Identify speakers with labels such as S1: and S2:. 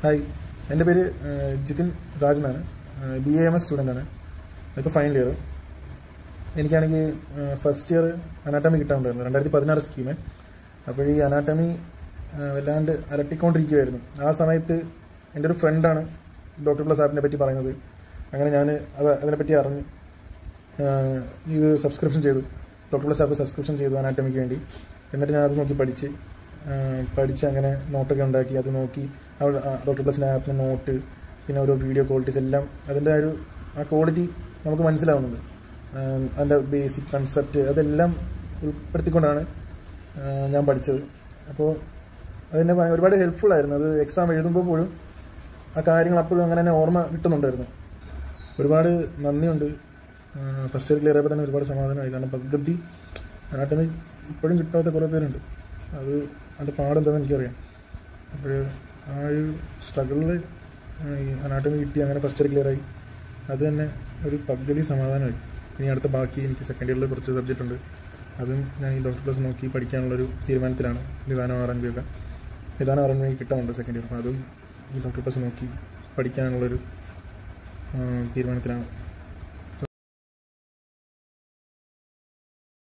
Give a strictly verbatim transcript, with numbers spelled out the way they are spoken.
S1: Hi, എൻ്റെ പേര് ജിതിൻ രാജ് എന്നാണ്. ബി എ എം എസ് സ്റ്റുഡൻ്റാണ്. ഇപ്പോൾ ഫൈനൽ ഇയർ. എനിക്കാണെങ്കിൽ ഫസ്റ്റ് ഇയർ അനാട്ടമി കിട്ടാനുണ്ടായിരുന്നു, രണ്ടായിരത്തി പതിനാറ് സ്കീമ്. അപ്പോൾ ഈ അനാട്ടമി വല്ലാണ്ട് അലട്ടിക്കൊണ്ടിരിക്കുകയായിരുന്നു. ആ സമയത്ത് എൻ്റെ ഒരു ഫ്രണ്ടാണ് ഡോക്ടർ പ്ലസ് ആപ്പിനെ പറ്റി പറയുന്നത്. അങ്ങനെ ഞാൻ അത് അതിനെപ്പറ്റി അറിഞ്ഞ് ഇത് സബ്സ്ക്രിപ്ഷൻ ചെയ്തു. ഡോക്ടർ പ്ലസ് ആപ്പ് സബ്സ്ക്രിപ്ഷൻ ചെയ്തു അനാട്ടമിക്ക് വേണ്ടി. എന്നിട്ട് ഞാൻ അത് നോക്കി പഠിച്ച് പഠിച്ച് അങ്ങനെ നോട്ടൊക്കെ ഉണ്ടാക്കി അത് നോക്കി ഡോക്ടർ പ്ലസിൻ്റെ ആപ്പിൻ്റെ നോട്ട്, പിന്നെ ഓരോ വീഡിയോ ക്വാളിറ്റീസ് എല്ലാം അതിൻ്റെ ഒരു ആ ക്വാളിറ്റി നമുക്ക് മനസ്സിലാവുന്നുണ്ട്. അതിൻ്റെ ബേസിക് കൺസെപ്റ്റ് അതെല്ലാം ഉൾപ്പെടുത്തിക്കൊണ്ടാണ് ഞാൻ പഠിച്ചത്. അപ്പോൾ അതിനെ ഒരുപാട് ഹെൽപ്ഫുള്ളായിരുന്നു. അത് എക്സാം എഴുതുമ്പോൾ പോലും ആ കാര്യങ്ങൾ അപ്പോഴും അങ്ങനെ തന്നെ ഓർമ്മ കിട്ടുന്നുണ്ടായിരുന്നു. ഒരുപാട് നന്ദിയുണ്ട്. ഫസ്റ്റ് ഇയർ ക്ലിയർ ആയപ്പോൾ തന്നെ ഒരുപാട് സമാധാനമായി. കാരണം പദ്ധതി അനാട്ടമി ഇപ്പോഴും കിട്ടാത്ത കുറേ പേരുണ്ട്. അത് അതിൻ്റെ പാടെന്താണെന്ന് എനിക്കറിയാം. അപ്പോൾ ആ ഒരു സ്ട്രഗിളിൽ ഈ അനാട്ടമി കിട്ടി, അങ്ങനെ ഫസ്റ്റ് ഇയർ ക്ലിയർ ആയി. അത് തന്നെ ഒരു പദ്ധതി സമാധാനമായി. ഇനി അടുത്ത ബാക്കി എനിക്ക് സെക്കൻഡ് ഇയറിൽ കുറച്ച് സബ്ജക്റ്റ് ഉണ്ട്. അതും ഞാൻ ഈ ഡോക്ടർ പ്ലസ് നോക്കി പഠിക്കാനുള്ളൊരു തീരുമാനത്തിലാണ്. നിദാനം ആർ എൻ ബി ഒക്കെ നിദാനം ആർ എൻ ബി കിട്ടാനുണ്ട് സെക്കൻഡ് ഇയർ. അപ്പോൾ അതും ഈ ഡോക്ടർ പ്ലസ് നോക്കി പഠിക്കാനുള്ളൊരു തീരുമാനത്തിലാണ്.